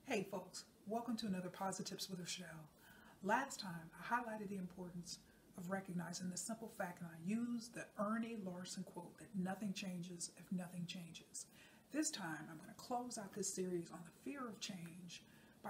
Hey folks, welcome to another Positive Tips with Rochelle. Last time I highlighted the importance of recognizing the simple fact, and I used the Ernie Larson quote that nothing changes if nothing changes. This time I'm going to close out this series on the fear of change by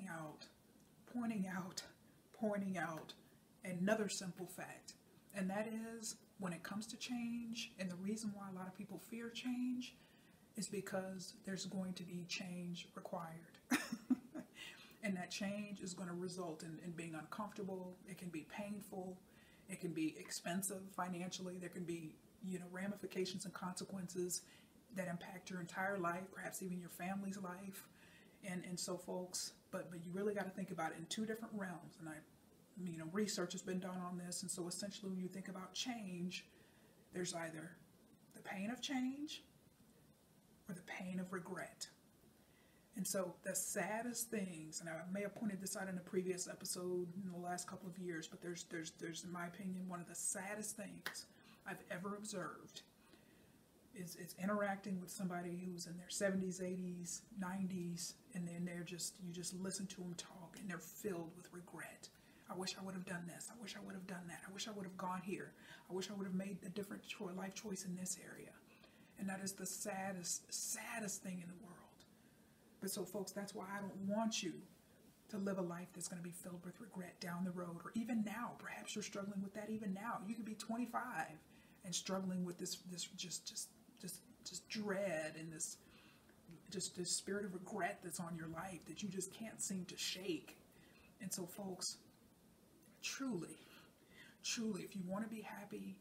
pointing out another simple fact, and that is when it comes to change, and the reason why a lot of people fear change is because there's going to be change required. And that change is going to result in being uncomfortable. It can be painful. It can be expensive financially. There can be, ramifications and consequences that impact your entire life, perhaps even your family's life. And so folks, but you really got to think about it in two different realms. And research has been done on this. And so essentially when you think about change, there's either the pain of change or the pain of regret. And so the saddest things, and I may have pointed this out in a previous episode in the last couple of years, but there's in my opinion, one of the saddest things I've ever observed is interacting with somebody who's in their 70s, 80s, 90s, and then you just listen to them talk and they're filled with regret. I wish I would have done this. I wish I would have done that. I wish I would have gone here. I wish I would have made a different life choice in this area. And that is the saddest thing in the world. But so folks, that's why I don't want you to live a life that's going to be filled with regret down the road, or even now. Perhaps you're struggling with that even now. You could be 25 and struggling with this just dread and this spirit of regret that's on your life that you just can't seem to shake. And so folks, truly, if you want to be happy,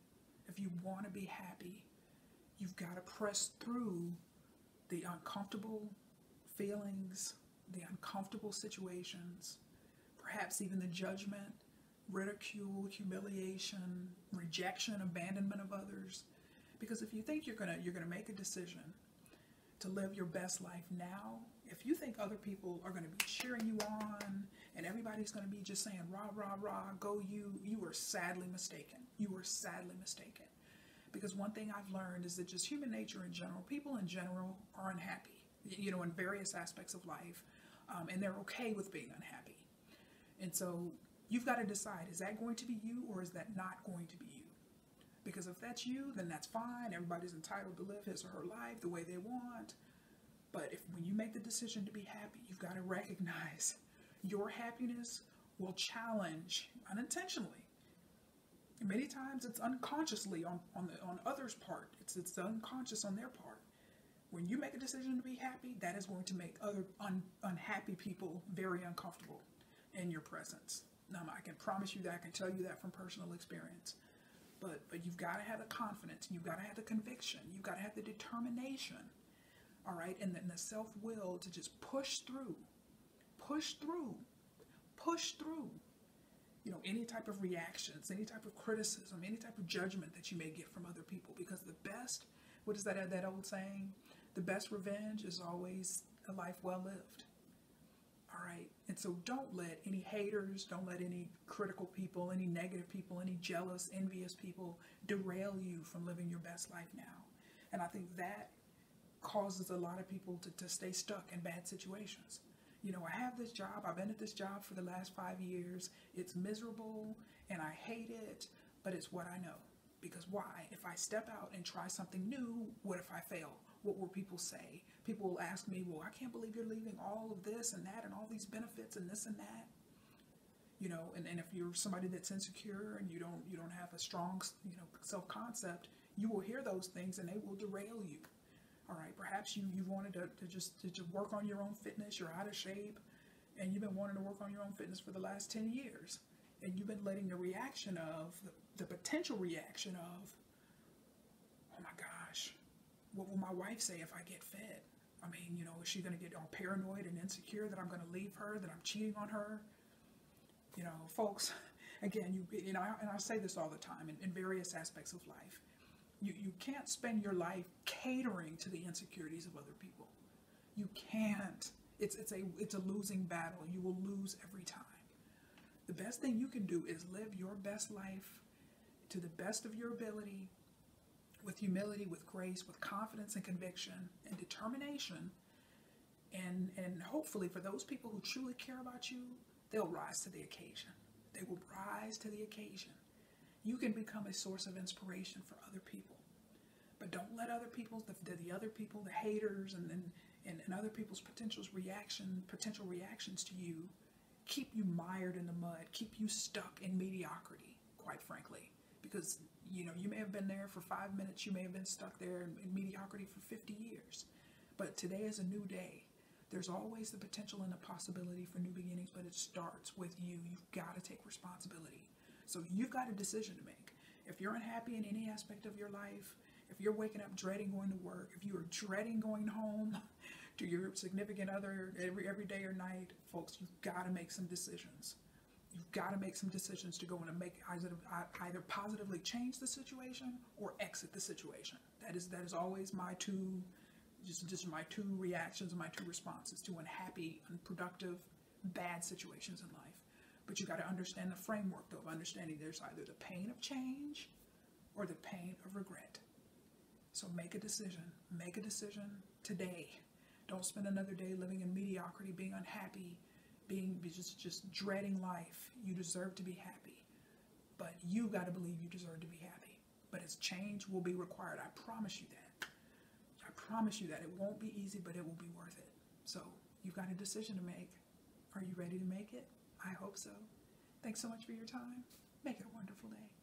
you've got to press through the uncomfortable feelings, the uncomfortable situations, perhaps even the judgment, ridicule, humiliation, rejection, abandonment of others. Because if you think you're gonna make a decision to live your best life now, if you think other people are gonna be cheering you on and everybody's gonna be just saying rah rah rah, go you are sadly mistaken. You are sadly mistaken. Because one thing I've learned is that just human nature in general, people in general are unhappy, in various aspects of life, and they're okay with being unhappy. And so you've got to decide, is that going to be you or is that not going to be you? Because if that's you, then that's fine. Everybody's entitled to live his or her life the way they want. But when you make the decision to be happy, you've got to recognize your happiness will challenge unintentionally. Many times it's unconsciously on others' part. It's unconscious on their part. When you make a decision to be happy, that is going to make other unhappy people very uncomfortable in your presence. Now, I can promise you that. I can tell you that from personal experience. But you've got to have the confidence. You've got to have the conviction. You've got to have the determination, all right, and the self-will to just push through. Any type of reactions, any type of criticism, any type of judgment that you may get from other people. Because the best, what is that old saying? The best revenge is always a life well lived. All right. And so don't let any haters, don't let any critical people, any negative people, any jealous, envious people derail you from living your best life now. And I think that causes a lot of people to stay stuck in bad situations. I have this job. I've been at this job for the last 5 years. It's miserable and I hate it, but it's what I know. Because why? If I step out and try something new, what if I fail? What will people say? People will ask me, well, I can't believe you're leaving all of this and that and all these benefits and this and that. And if you're somebody that's insecure and you don't have a strong, self-concept, you will hear those things and they will derail you. All right, perhaps you wanted to just work on your own fitness. You're out of shape and you've been wanting to work on your own fitness for the last 10 years. And you've been letting the reaction of, the potential reaction of, oh my gosh, what will my wife say if I get fit? I mean, is she going to get all paranoid and insecure that I'm going to leave her, that I'm cheating on her? Folks, again, and I say this all the time in various aspects of life. You can't spend your life catering to the insecurities of other people. You can't. It's a losing battle. You will lose every time. The best thing you can do is live your best life to the best of your ability, with humility, with grace, with confidence and conviction and determination, and and hopefully for those people who truly care about you, they'll rise to the occasion. They will rise to the occasion. You can become a source of inspiration for other people. But don't let other people's, the other people, the haters, and other people's potential reactions to you keep you mired in the mud, keep you stuck in mediocrity, quite frankly. Because, you know, you may have been there for 5 minutes, you may have been stuck there in mediocrity for 50 years. But today is a new day. There's always the potential and the possibility for new beginnings, but it starts with you. You've got to take responsibility. So you've got a decision to make. If you're unhappy in any aspect of your life, if you're waking up dreading going to work, if you are dreading going home to your significant other every day or night, folks, you've got to make some decisions. You've got to make some decisions to go and make either positively change the situation or exit the situation. That is always my two, just my two reactions and my two responses to unhappy, unproductive, bad situations in life. But you got to understand the framework of understanding there's either the pain of change or the pain of regret. So make a decision. Make a decision today. Don't spend another day living in mediocrity, being unhappy, being just dreading life. You deserve to be happy. But you got to believe you deserve to be happy. But its change will be required. I promise you that. I promise you that. It won't be easy, but it will be worth it. So you've got a decision to make. Are you ready to make it? I hope so. Thanks so much for your time. Make it a wonderful day.